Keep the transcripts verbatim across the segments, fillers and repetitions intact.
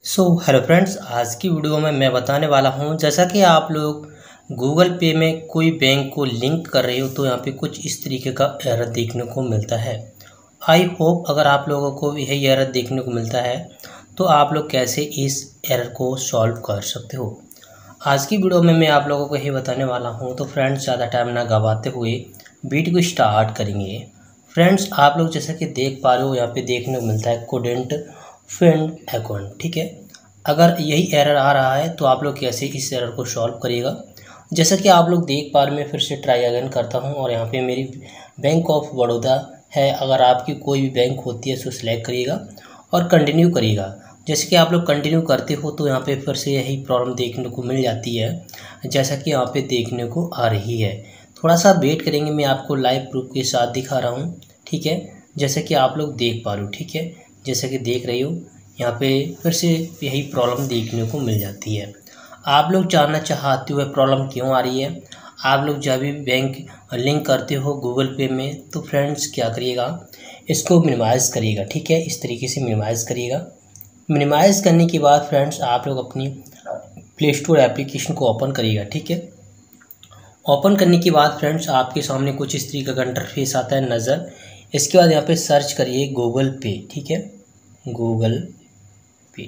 So hello friends, आज की video में मैं बताने वाला हूं, जैसा कि आप लोग गूगल पे में कोई बैंक को लिंक कर रहे हो तो यहाँ पे कुछ इस तरीके का एरर देखने को मिलता है। आई होप अगर आप लोगों को यही एरर देखने को मिलता है तो आप लोग कैसे इस एरर को सॉल्व कर सकते हो। आज की वीडियो में मैं आप लोगों को यही बताने वाला हूँ। तो फ्रेंड्स, ज़्यादा टाइम ना गवाते हुए वीडियो को स्टार्ट करेंगे। फ्रेंड्स, आप लोग जैसा कि देख पा रहे हो, यहाँ पे देखने को मिलता है couldn't find अकाउंट। ठीक है, अगर यही एरर आ रहा है तो आप लोग कैसे इस एरर को सॉल्व करिएगा। जैसा कि आप लोग देख पा रहे, मैं फिर से ट्राई अगेन करता हूं और यहाँ पे मेरी बैंक ऑफ बड़ौदा है। अगर आपकी कोई भी बैंक होती है तो सिलेक्ट करिएगा और कंटिन्यू करिएगा। जैसे कि आप लोग कंटिन्यू करते हो तो यहाँ पे फिर से यही प्रॉब्लम देखने को मिल जाती है, जैसा कि यहाँ पे देखने को आ रही है। थोड़ा सा वेट करेंगे, मैं आपको लाइव प्रूफ के साथ दिखा रहा हूँ। ठीक है, जैसे कि आप लोग देख पा रहे हो। ठीक है, जैसे कि देख रही हो, यहाँ पे फिर से यही प्रॉब्लम देखने को मिल जाती है। आप लोग जानना चाहते हुए प्रॉब्लम क्यों आ रही है। आप लोग जब भी बैंक लिंक करते हो गूगल पे में तो फ्रेंड्स क्या करिएगा, इसको मिनिमाइज़ करिएगा। ठीक है, इस तरीके से मिनिमाइज़ करिएगा। मिनिमाइज़ करने के बाद फ्रेंड्स आप लोग अपनी प्ले स्टोर एप्लीकेशन को ओपन करिएगा। ठीक है, ओपन करने के बाद फ्रेंड्स आपके सामने कुछ इस तरीके का इंटरफेस आता है नज़र। इसके बाद यहाँ पे सर्च करिए गूगल पे। ठीक है, गूगल पे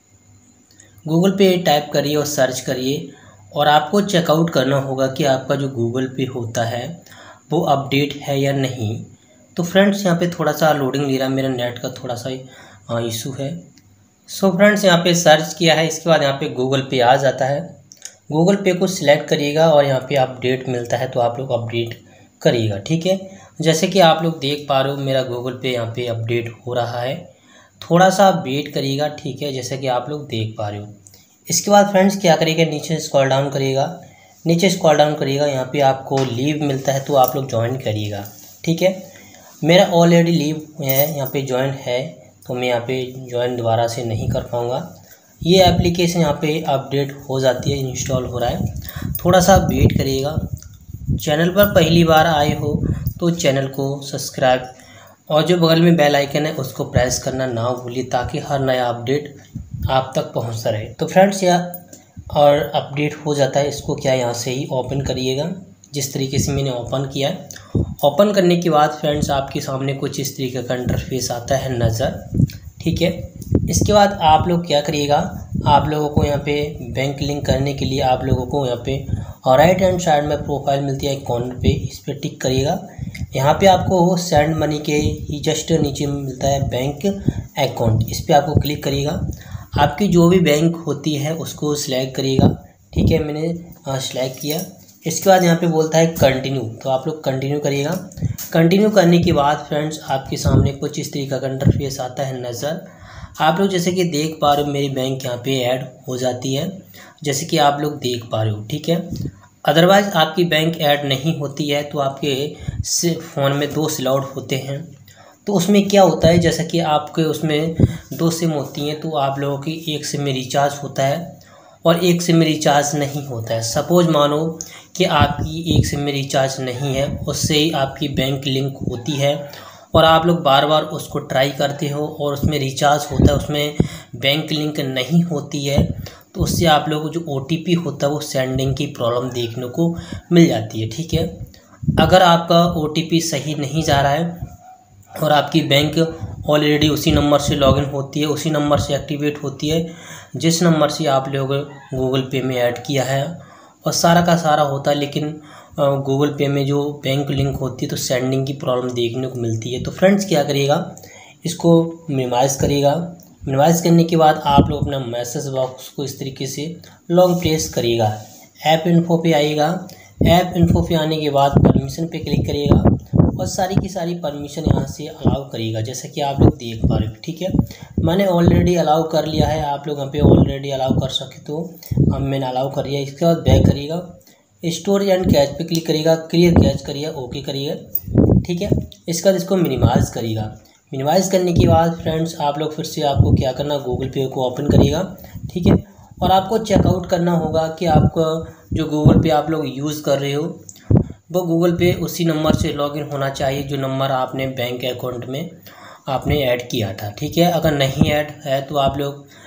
गूगल पे टाइप करिए और सर्च करिए और आपको चेकआउट करना होगा कि आपका जो गूगल पे होता है वो अपडेट है या नहीं। तो फ्रेंड्स, यहाँ पे थोड़ा सा लोडिंग ले रहा है, मेरा नेट का थोड़ा सा इशू है। सो फ्रेंड्स, यहाँ पे सर्च किया है, इसके बाद यहाँ पे गूगल पे आ जाता है। गूगल पे को सिलेक्ट करिएगा और यहाँ पे अपडेट मिलता है तो आप लोग अपडेट करिएगा। ठीक है, जैसे कि आप लोग देख पा रहे हो मेरा गूगल पे यहाँ पे अपडेट हो रहा है। थोड़ा सा वेट करिएगा। ठीक है, जैसे कि आप लोग देख पा रहे हो। इसके बाद फ्रेंड्स क्या करिएगा, नीचे स्क्रॉल डाउन करिएगा। नीचे स्क्रॉल डाउन करिएगा, यहाँ पे आपको लीव मिलता है तो आप लोग ज्वाइन करिएगा। ठीक है, मेरा ऑलरेडी लीव है, यहाँ पे ज्वाइन है तो मैं यहाँ पे ज्वाइन दोबारा से नहीं कर पाऊँगा। ये एप्लीकेशन यहाँ पे अपडेट हो जाती है, इंस्टॉल हो रहा है। थोड़ा सा वेट करिएगा। चैनल पर पहली बार आए हो तो चैनल को सब्सक्राइब और जो बगल में बेल आइकन है उसको प्रेस करना ना भूलिए, ताकि हर नया अपडेट आप तक पहुंचता रहे। तो फ्रेंड्स, यह और अपडेट हो जाता है, इसको क्या यहाँ से ही ओपन करिएगा, जिस तरीके से मैंने ओपन किया है। ओपन करने के बाद फ्रेंड्स आपके सामने कुछ इस तरीके का इंटरफेस आता है नज़र। ठीक है, इसके बाद आप लोग क्या करिएगा, आप लोगों को यहाँ पे बैंक लिंक करने के लिए आप लोगों को यहाँ पे और राइट हैंड साइड में प्रोफाइल मिलती है कॉर्नर पे, इस पर टिक करिएगा। यहाँ पे आपको सेंड मनी के ही जस्ट नीचे मिलता है बैंक अकाउंट, इस पर आपको क्लिक करिएगा। आपकी जो भी बैंक होती है उसको सिलेक्ट करिएगा। ठीक है, मैंने सिलेक्ट किया। इसके बाद यहाँ पे बोलता है कंटिन्यू, तो आप लोग कंटिन्यू करिएगा। कंटिन्यू करने के बाद फ्रेंड्स आपके सामने कुछ इस तरीके का इंटरफेस आता है नज़र। आप लोग जैसे कि देख पा रहे हो मेरी बैंक यहाँ पे ऐड हो जाती है, जैसे कि आप लोग देख पा रहे हो। ठीक है, अदरवाइज़ आपकी बैंक ऐड नहीं होती है तो आपके से फ़ोन में दो स्लॉट होते हैं। तो उसमें क्या होता है, जैसा कि आपके उसमें दो सिम होती हैं तो आप लोगों की एक सिम में रिचार्ज होता है और एक सिम में रिचार्ज नहीं होता है। सपोज मानो कि आपकी एक सिम में रिचार्ज नहीं है, उससे ही आपकी बैंक लिंक होती है और आप लोग बार बार उसको ट्राई करते हो और उसमें रिचार्ज होता है, उसमें बैंक लिंक नहीं होती है, तो उससे आप लोगों को जो ओ टी पी होता है वो सेंडिंग की प्रॉब्लम देखने को मिल जाती है। ठीक है, अगर आपका ओ टी पी सही नहीं जा रहा है और आपकी बैंक ऑलरेडी उसी नंबर से लॉगिन होती है, उसी नंबर से एक्टिवेट होती है जिस नंबर से आप लोग गूगल पे में ऐड किया है और सारा का सारा होता है, लेकिन गूगल पे में जो बैंक लिंक होती है तो सेंडिंग की प्रॉब्लम देखने को मिलती है। तो फ्रेंड्स क्या करिएगा, इसको मिनिमाइज़ करिएगा। मिनिमाइज़ करने के बाद आप लोग अपना मैसेज बॉक्स को इस तरीके से लॉन्ग प्रेस करिएगा। ऐप इन्फो पे आइएगा। ऐप इन्फो पे आने के बाद परमिशन पे क्लिक करिएगा और सारी की सारी परमिशन यहाँ से अलाउ करिएगा, जैसा कि आप लोग देख पा रहे हो। ठीक है, मैंने ऑलरेडी अलाउ कर लिया है, आप लोग यहाँ पे ऑलरेडी अलाउ कर सके तो अब मैंने अलाउ कर लिया। इसके बाद बैक करिएगा, स्टोरेज एंड कैच पे क्लिक करिएगा, क्लियर कैच करिए, ओके करिए। ठीक है, इसके बाद इसको मिनिमाइज़ करिएगा। मिनिमाइज़ करने के बाद फ्रेंड्स आप लोग फिर से आपको क्या करना, गूगल पे को ओपन करिएगा। ठीक है, और आपको चेकआउट करना होगा कि आपका जो गूगल पे आप लोग यूज़ कर रहे हो वो गूगल पे उसी नंबर से लॉगिन होना चाहिए जो नंबर आपने बैंक अकाउंट में आपने ऐड किया था। ठीक है, अगर नहीं ऐड है तो आप लोग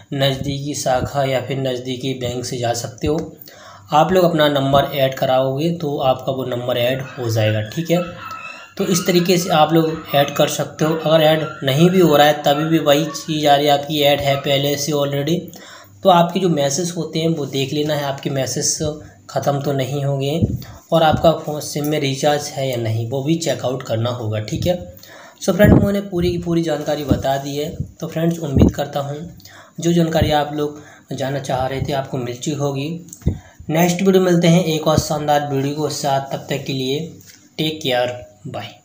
नज़दीकी शाखा या फिर नज़दीकी बैंक से जा सकते हो। आप लोग अपना नंबर ऐड कराओगे तो आपका वो नंबर ऐड हो जाएगा, ठीक है। तो इस तरीके से आप लोग ऐड कर सकते हो। अगर ऐड नहीं भी हो रहा है तभी भी वही चीज़ आ रही है, आपकी ऐड है पहले से ऑलरेडी, तो आपके जो मैसेज होते हैं वो देख लेना है, आपके मैसेज ख़त्म तो नहीं हो गए और आपका फ़ोन सिम में रिचार्ज है या नहीं वो भी चेकआउट करना होगा, ठीक है। सो फ्रेंड्स, मैंने पूरी की पूरी जानकारी बता दी है। तो फ्रेंड्स, उम्मीद करता हूँ जो जानकारी आप लोग जानना चाह रहे थे आपको मिल चुकी होगी। नेक्स्ट वीडियो मिलते हैं एक और शानदार वीडियो के साथ, तब तक के लिए टेक केयर, बाय।